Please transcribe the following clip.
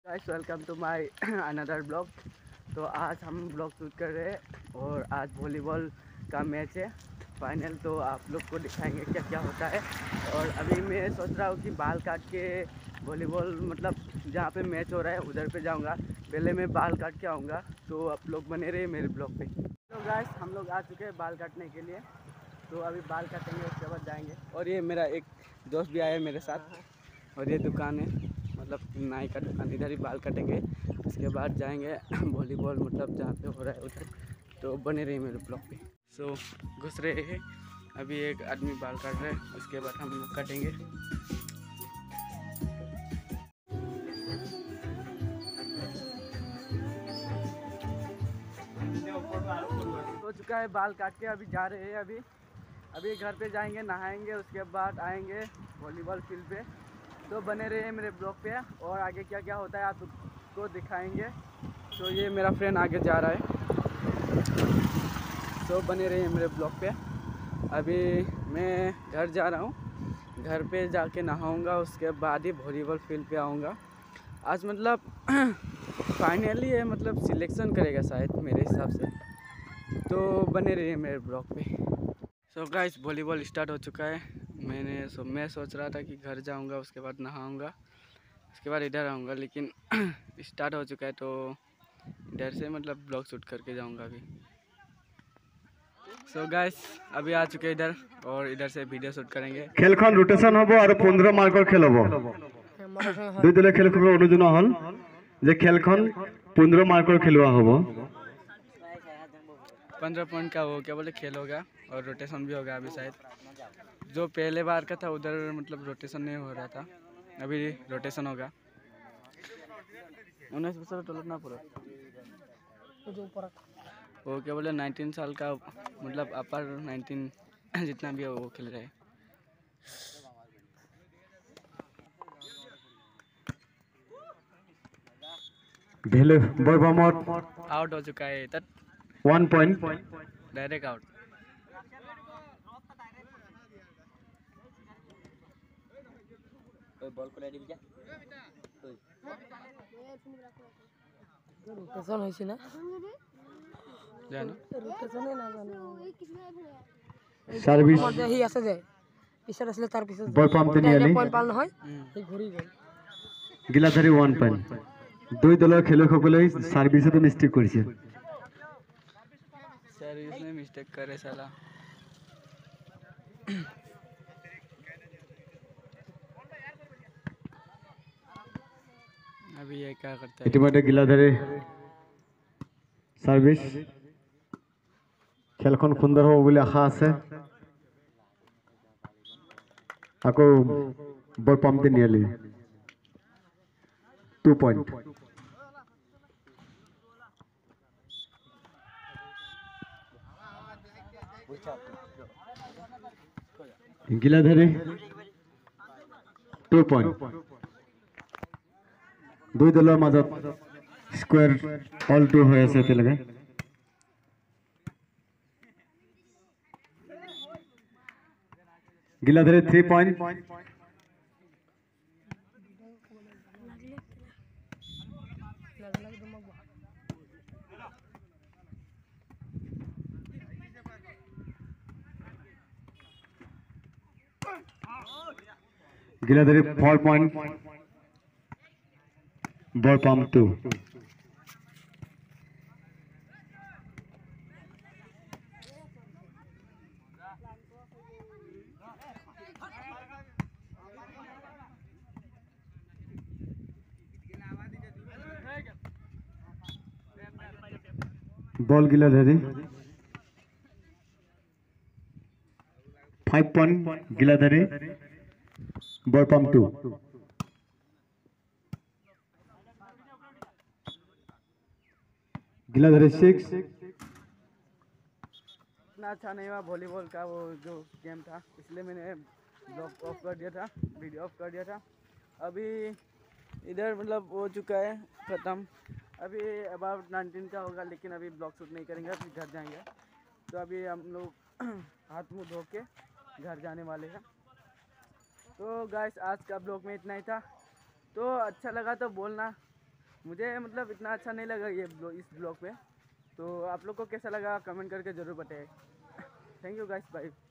Guys welcome to my another blog. तो आज हम ब्लॉग शूट कर रहे हैं और आज वॉलीबॉल का मैच है फाइनल। तो आप लोग को दिखाएंगे क्या क्या होता है। और अभी मैं सोच रहा हूँ कि बाल काट के वॉलीबॉल मतलब जहाँ पे मैच हो रहा है उधर पे जाऊँगा। पहले मैं बाल काट के आऊँगा, तो आप लोग बने रहे मेरे ब्लॉग पे। तो गाइस हम लोग आ चुके हैं बाल काटने के लिए, तो अभी बाल काटेंगे उसके बाद जाएंगे। और ये मेरा एक दोस्त भी आया है मेरे साथ और ये दुकान है मतलब नाई का दुकान, इधर ही बाल काटेंगे उसके बाद जाएंगे वॉलीबॉल मतलब जहाँ पे हो रहा है उधर। तो बने रही मेरे ब्लॉग पे। सो घुस रहे हैं, अभी एक आदमी बाल काट रहा है उसके बाद हम लोग काटेंगे। हो चुका है बाल काट के, अभी जा रहे हैं। अभी घर पे जाएंगे, नहाएंगे, उसके बाद आएंगे वॉलीबॉल फील्ड पे। तो बने रहे मेरे ब्लॉग पे और आगे क्या क्या होता है आपको दिखाएंगे। तो ये मेरा फ्रेंड आगे जा रहा है, तो बने रहे मेरे ब्लॉग पे। अभी मैं घर जा रहा हूँ, घर पे जाके नहाऊंगा उसके बाद ही वॉलीबॉल फील्ड पे आऊँगा। आज मतलब फाइनली है, मतलब सिलेक्शन करेगा शायद मेरे हिसाब से। तो बने रहिए मेरे ब्लॉग पे। सो गाइस वॉलीबॉल स्टार्ट हो चुका है। मैं सोच रहा था कि घर जाऊंगा उसके बाद नहाऊंगा उसके बाद इधर आऊंगा, लेकिन स्टार्ट हो चुका है तो इधर से मतलब ब्लॉग शूट करके जाऊंगा अभी। सो गाइस अभी आ चुके इधर और इधर से वीडियो शूट करेंगे। খেলখন ৰোটেশন হ'ব আৰু 15 মাৰ্কৰ খেল হ'ব। দুই দলে খেল খেলিব অনুযোজন হল যে খেলখন 15 মাৰ্কৰ খেলুৱা হ'ব। 15 पॉइंट का वो क्या बोले खेल होगा और रोटेशन भी होगा अभी शायद। जो पहले बार का था उधर मतलब रोटेशन नहीं हो रहा था, अभी रोटेशन होगा। 19 बच्चा टोलना पूरा वो क्या बोले 19 साल का मतलब अपर 19 जितना भी है वो खेल रहे हैं। भेले बरबामत आउट हो चुका है तक 1 पॉइंट डायरेक्ट आउट। बॉल को रेडी किया रोटेशन হৈছে না জানো रोटेशने না জানো সার্ভিস মধ্যে হি আছে যে পিছত আসলে তাৰ পিছত বৰপাম তিনিআলি পইণ্ট পাল নহয় হি ঘূৰি গ'ল। গিলাধাৰী 1 পইণ্ট। দুই দলৰ খেলুৱৈসকলে সার্ভিসত মিস্টেক কৰিছে। सर्विस में मिस्टेक करे साला। अभी ये क्या करता है ইতিমধ্যে গিলাধাৰী সার্ভিস খেলখন সুন্দৰ হ'ব বুলি আশা আছে। আকৌ বৰপাম তিনিআলি 2 পইণ্ট। গিলাধাৰী 2 পইণ্ট। দুই দলৰ মাজত স্কোয়ার অল 2 হৈ আছে এতিয়ালৈকে। Giladhari 3 point. Giladhari 4 point Borpam 2। Ball Giladhari 5 point Giladhari Borpam 2। Giladhari 6। इतना अच्छा नहीं हुआ वॉलीबॉल का वो जो गेम था, इसलिए मैंने ब्लॉग ऑफ कर दिया था, वीडियो ऑफ कर दिया था। अभी इधर मतलब हो चुका है ख़त्म। अभी अबाउट 19 का होगा, लेकिन अभी ब्लॉग शूट नहीं करेंगे, अभी घर जाएंगे। तो अभी हम लोग हाथ मुँह धो के घर जाने वाले हैं। तो गाइस आज का ब्लॉग में इतना ही था। तो अच्छा लगा तो बोलना, मुझे मतलब इतना अच्छा नहीं लगा ये इस ब्लॉग पे। तो आप लोग को कैसा लगा कमेंट करके ज़रूर बताएं। Thank you guys, bye.